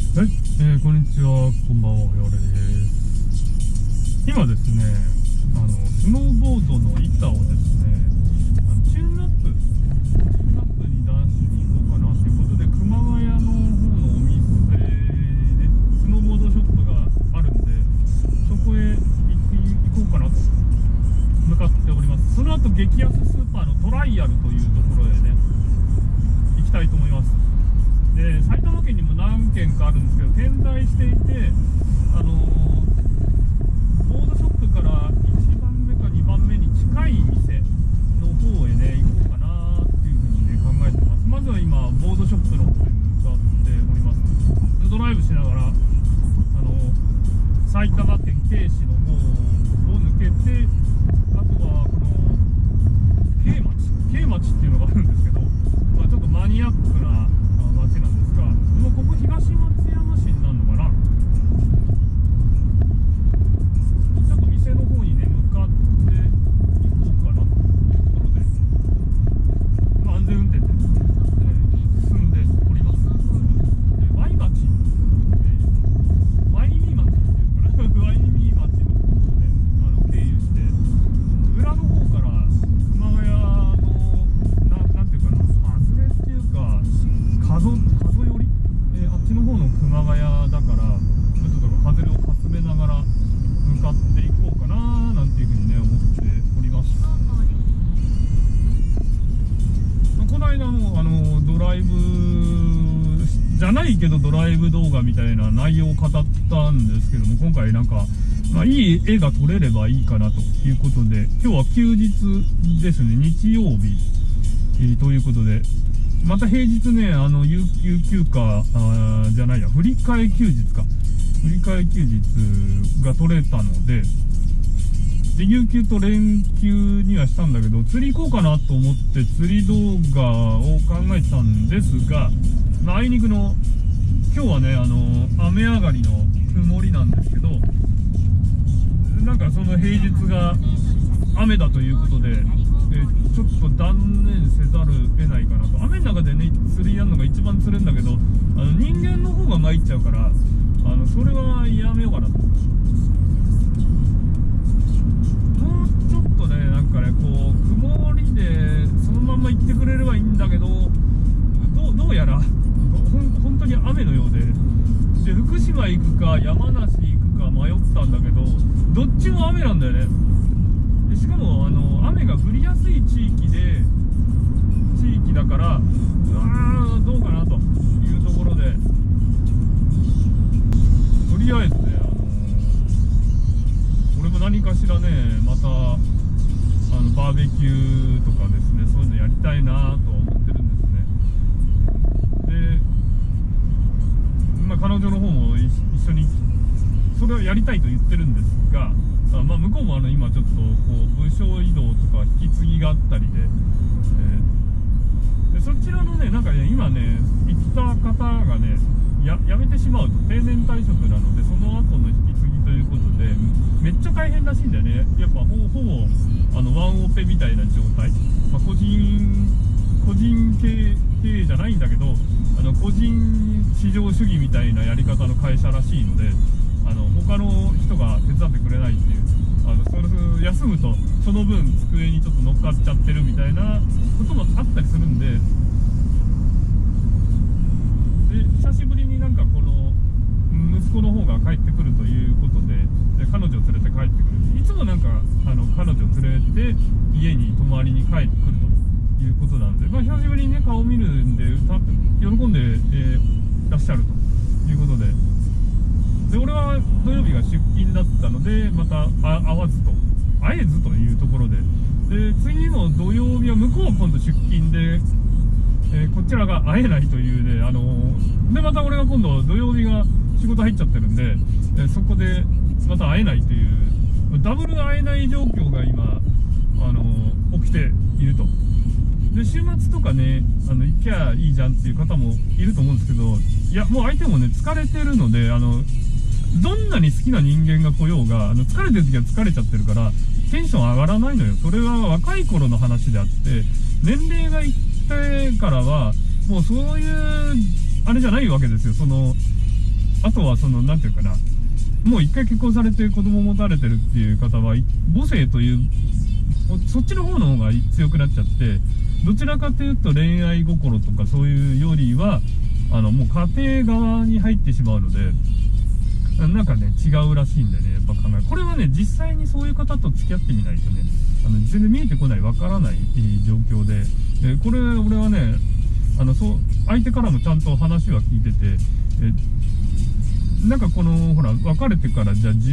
はい、こんにちは、こんばんは、やれです。今ですね、スノーボードの板をですね、チューンアップに出しに行こうかなということで、熊谷の方のお店で、スノーボードショップがあるんで、そこへ行こうかなと向かっております。その後、激安スーパーのトライアルというところへね、行きたいと思います。で、埼玉県にも何軒かあるんですけど、点在していて、ボードショップから1番目か2番目に近い店の方へね、行こうかなっていうふうにね、考えてます。まずは今、ボードショップの方へ向かっております。ドライブしながら、埼玉県慶市の方を抜けて、あとはこの慶町っていうのがあるんですけど、まあ、ちょっとマニアックな町なんですが、もうここ東松山市になるのかな。ちょっと店の方にね向かって行こうかなというところで、まあ、安全運転で、進んでおります。ワイ町、ワイミ町っていうかなワイミ町の方をね経由して、裏の方から熊谷のなんていうかな、外れっていうか角寄り、あっちの方の熊谷だから、ちょっと外れをかすめながら向かっていこうかななんていうふうにね思っております。この間もドライブじゃないけどドライブ動画みたいな内容を語ったんですけども、今回なんか、まあ、いい絵が撮れればいいかなということで、今日は休日ですね、日曜日、ということで、また平日ね、有給休暇じゃないや、振り替え休日か。振り替え休日が取れたので、有給と連休にはしたんだけど、釣り行こうかなと思って釣り動画を考えてたんですが、まあ、あいにくの、今日はね、雨上がりの曇りなんですけど、なんかその平日が雨だということで、ちょっと断念せざるを得ないかなと。雨の中でね、釣りやるのが一番釣れるんだけど、人間の方が参っちゃうから、それはやめようかなと。もうちょっとね、なんかね、こう、曇りで、そのまんま行ってくれればいいんだけど、どうやら、本当に雨のようで、福島行くか、山梨行くか迷ったんだけど、どっちも雨なんだよね。でしかも雨が降りやすい地域だから、どうかなというところで、とりあえずね、俺も何かしらね、またバーベキューとかですね、そういうのやりたいなとは思ってるんですね。で、まあ、彼女の方も一緒にそれをやりたいと言ってるんですが、まあ、向こうも今ちょっとこう部署移動とか引き継ぎがあったりで、そちらのね、なんかね、今ね、行った方がね、辞めてしまうと、定年退職なので、その後の引き継ぎということで、めっちゃ大変らしいんだよね。やっぱほぼワンオペみたいな状態、まあ、個人経営じゃないんだけど、個人市場主義みたいなやり方の会社らしいので、他の人が手伝ってくれないっていう、それ休むとその分机にちょっと乗っかっちゃってるみたいなこともあったりするんで、久しぶりになんかこの息子の方が帰ってくるということで、彼女を連れて帰ってくる。いつもなんか彼女を連れて家に泊まりに帰ってくるということなんで、まあ、久しぶりにね顔を見るんで喜んで、らっしゃるということで。で、俺は土曜日が出勤だったので、また会えずというところで、次の土曜日は向こうは今度出勤で、こちらが会えないというね、で、また俺が今度土曜日が仕事入っちゃってるんで、そこでまた会えないという、ダブル会えない状況が今、起きていると。で、週末とかね、行きゃいいじゃんっていう方もいると思うんですけど、いや、もう相手もね、疲れてるので、どんなに好きな人間が来ようが、疲れてる時は疲れちゃってるから、テンション上がらないのよ。それは若い頃の話であって、年齢がいってからは、もうそういう、あれじゃないわけですよ。 あとはなんていうかな、もう一回結婚されて子供持たれてるっていう方は、母性という、そっちの方の方が強くなっちゃって、どちらかというと恋愛心とかそういうよりは、もう家庭側に入ってしまうので、なんかね、違うらしいんだよね、やっぱ考え。これはね、実際にそういう方と付き合ってみないとね、全然見えてこない、わからない状況で、これ、俺はね、相手からもちゃんと話は聞いてて、なんかほら、別れてからじゃあもう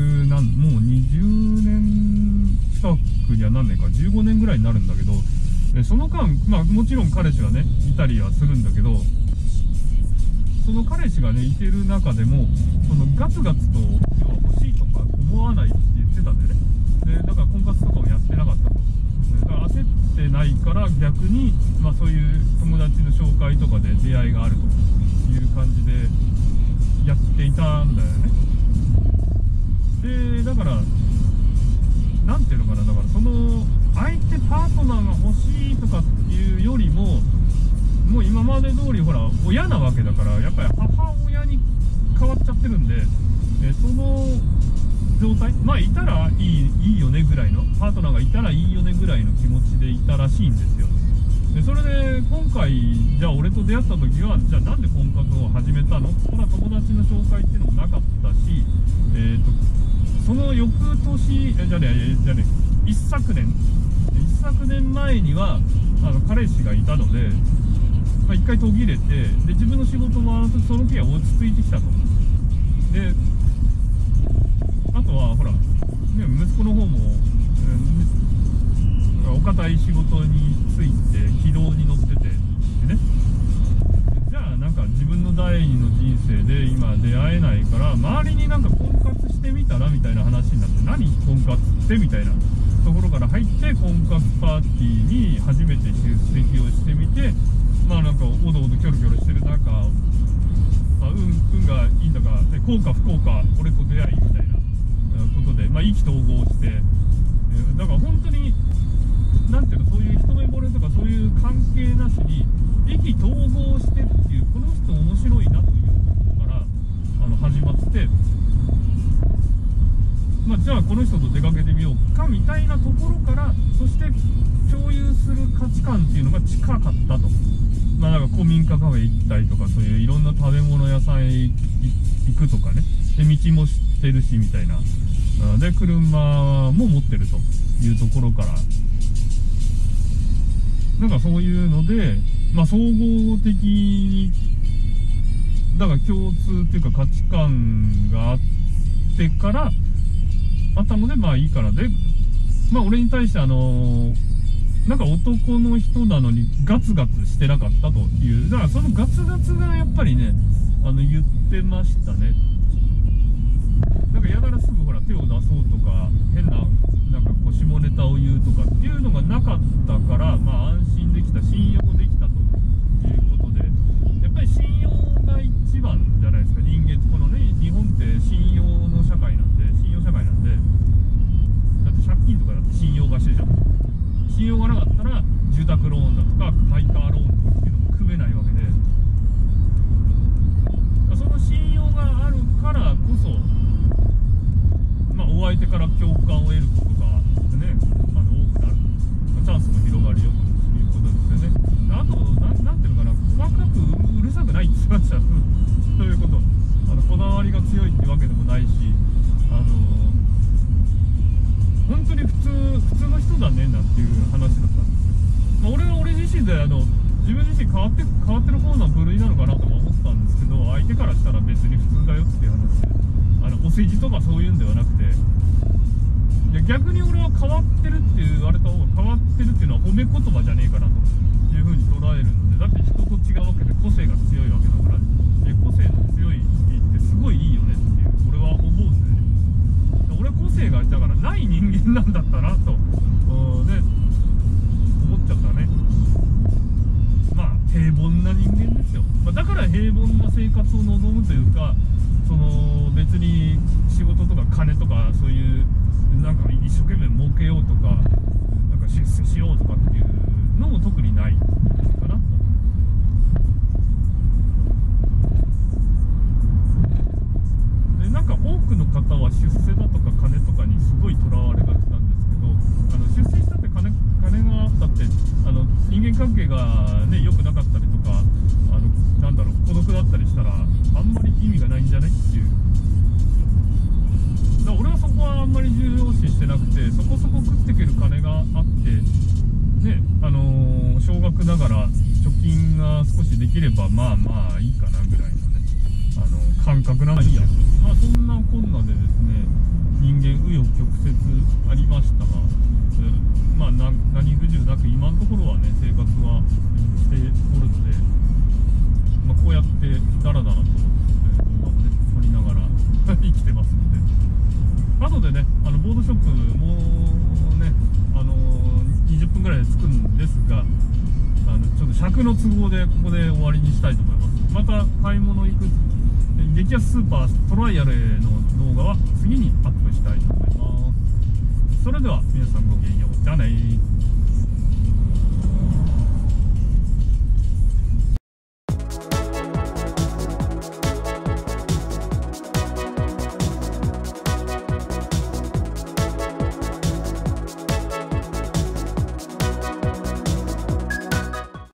20年近くにはなんねんか、15年ぐらいになるんだけど、その間、まあもちろん彼氏はね、いたりはするんだけど、その彼氏がね、いてる中でも、ガツガツと欲しいとか思わないって言ってたんだよね。で、だから婚活とかもやってなかったと。だから焦ってないから逆に、まあそういう友達の紹介とかで出会いがあるという感じでやっていたんだよね。で、だから、なんていうのかな、だから相手パートナーが欲しいとかっていうよりも、もう今まで通りほら親なわけだから、やっぱり母親に変わっちゃってるんで、その状態、まあいたらいいよねぐらいの、パートナーがいたらいいよねぐらいの気持ちでいたらしいんですよ。でそれで今回じゃあ俺と出会った時は、じゃあなんで婚活を始めたの、それは友達の紹介っていうのもなかったし、その翌年一昨年前には彼氏がいたので、まあ、一回途切れて、で自分の仕事もその時は落ち着いてきたと。であとはほら、ね、息子の方も、お堅い仕事に就いて軌道に乗っててでね、じゃあなんか自分の第二の人生で今出会えないから、周りになんか婚活してみたらみたいな話になって、何婚活ってみたいなところから入って、婚活パーティーに初めて出席をしてみて、まあなんかおどおどキョロキョロしてる中、まあ、運がいいんだか、幸か不幸か俺と出会いみたいなことで、まあ、意気投合して、だから本当になんていうの、そういう一目惚れとかそういう関係なしに意気投合してっていう、この人面白いなというところから始まって、まあ、じゃあこの人と出かけてみようかみたいなところから、そして共有する価値観っていうのが近かったと。まあなんか古民家カフェ行ったりとか、そういういろんな食べ物屋さんへ行くとかね、で道も知ってるしみたいな、で車も持ってるというところから、なんかそういうので、まあ総合的にだから共通っていうか価値観があってからあったので、まあいいからで、まあ俺に対してなんか男の人なのにガツガツしてなかったという、だからそのガツガツがやっぱりね、言ってましたね。なんかやたらすぐほら手を出そうとか、変ななんかこう下ネタを言うとかっていうのがなかったから、まあ安心できた、信用できたということで、やっぱり信用が一番じゃないですか。人間このね、日本って信用の社会なんで、信用社会なんで、だって借金とかだって信用貸しでしょ。信用がなかったら住宅ローンだとかマイカーローンとかっていうのも組めないわけで、その信用があるからこそ、まあ、お相手から共感を得ることが、ね、多くなる、チャンスも広がるよということですよね。あとなんていうのかな、細かくうるさくないって言ってましたということ、こだわりが強いってわけでもないし、本当に普通の人だねなんていう話だったんですよ。まあ、俺は俺自身で自分自身変わってる方の部類なのかなとも思ったんですけど、相手からしたら別に普通だよっていう話で、お世辞とかそういうんではなくて、逆に俺は変わってるって言われた方が、変わってるっていうのは褒め言葉じゃねえかなというふうに捉えるので、だって人と違うわけで個性が強いわけだから、個性の強いってすごいいいよねっていう俺は思うんでね。俺は個性がだからない人間なんだったなと、ね、思っちゃったね。まあ平凡な人間ですよ。まあ、だから平凡な生活を望むというか、別に仕事とか金とかそういうなんか一生懸命儲けようとか、なんか出世しようとかっていうのも特にないかなと。 っていう。だから俺はそこはあんまり重要視してなくて、そこそこ食っていける金があってね、少額ながら貯金が少しできればまあまあいいかなぐらいのね感覚なんですけど、まあそんなこんなでですね、人間紆余曲折ありましたが、まあ何不自由なく今のところはね生活はしておるので、まあ、こうやってダラダラと動画をね撮りながら生きてますので、後でねボードショップもね20分ぐらいで着くんですが、ちょっと尺の都合でここで終わりにしたいと思います。また買い物行く激安スーパートライアルへの動画は次にアップしたいと思います。それでは皆さんごきげんよう。じゃあねー。